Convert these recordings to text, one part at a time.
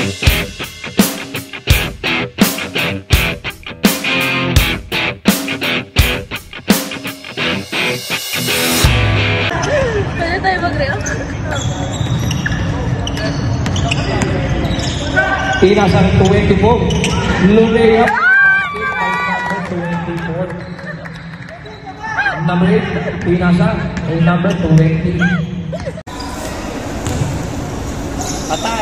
Pwede tayo mag-react? Tinasang 24. Lumea. Number 8. Tinasang number 20. Patay.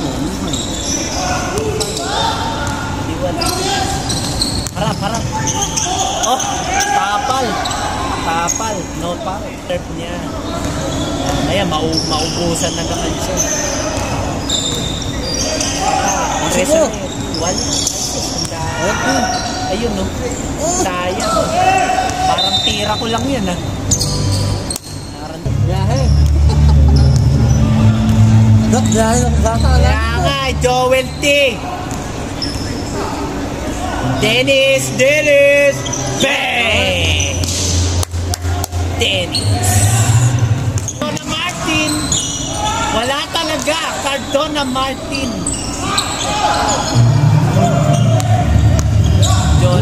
Harap, harap. Oh, tapal. Tapal. No pa. Terp niya. Ayan, maubusan na naman siya. Reso. Wala. Ayun, no? Sayang. Parang tira ko lang yan, ha? Parang... Yahe. Kaya nga, Joel T. Dennis! Bang! Dennis. Cardona Martin. Wala talaga. Cardona Martin. John.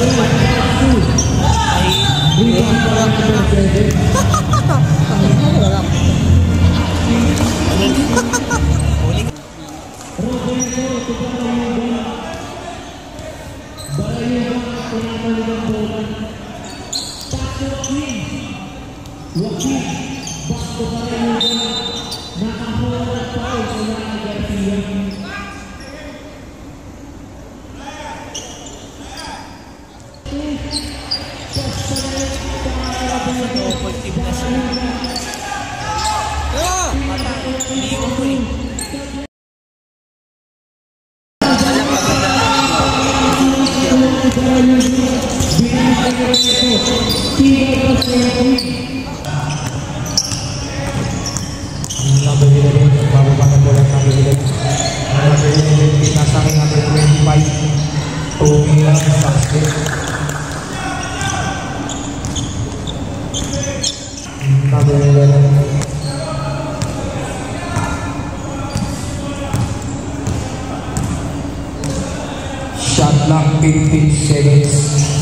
Shot clock 15 seconds.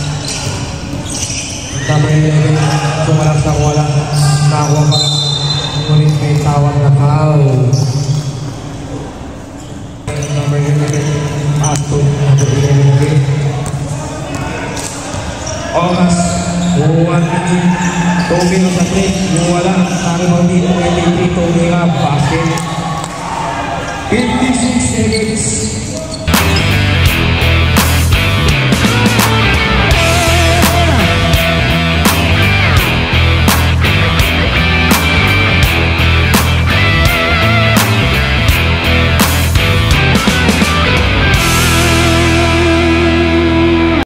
Number 11, sumarap sa wala. Nakuha pa. Ngunit may tawag na foul. Number 11, Aston. Number 11, Oras. 1 minute. 2 minutes sa 3. Yung wala. Sari Maldito. 23. 2 minutes. Basket. 56 seconds.